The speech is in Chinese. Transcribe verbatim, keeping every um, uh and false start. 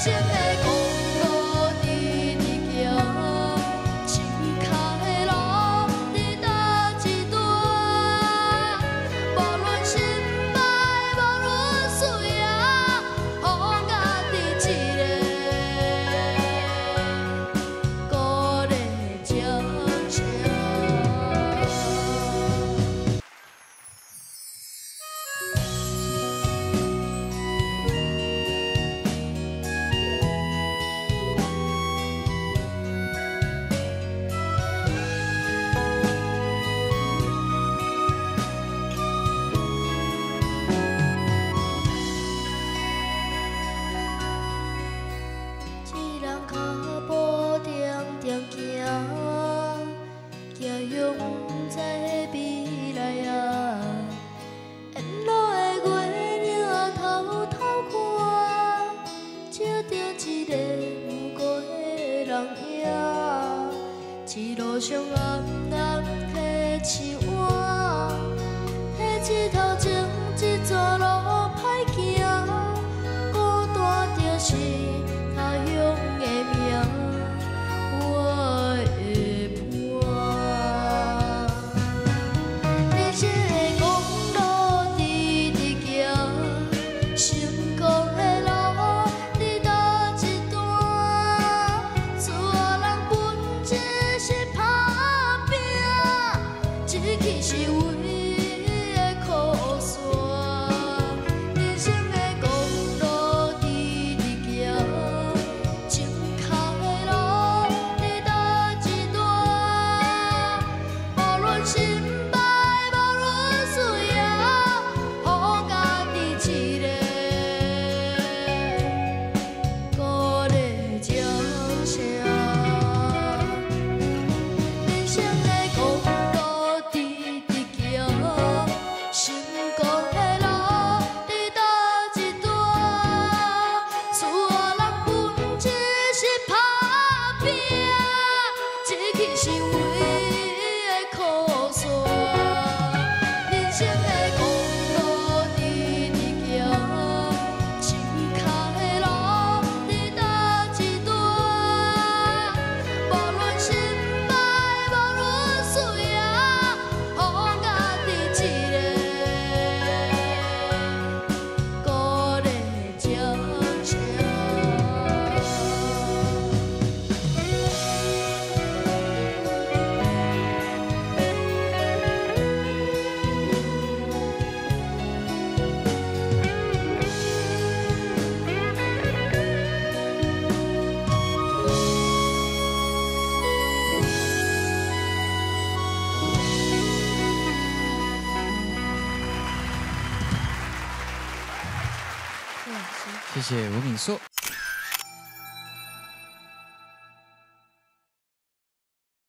一路上暗暗的树碗，迄日头前一段路歹行，孤单就是他乡的名，我的伴。人生的公路直直行，成功的路伫倒一段？厝仔人本质是打拼，一气是为的苦线。人生的公路直直行，前脚的路伫倒一段？无论失败，无论输赢，予家己一个鼓励掌声。人生的公路直直行，成功的路伫倒一段？厝仔人本质是打拼，一气是为的苦线。人生的公路直直行，前脚的路伫倒一段？无论失败，无论输赢，予家己一个鼓励掌声。 谢谢吴敏硕。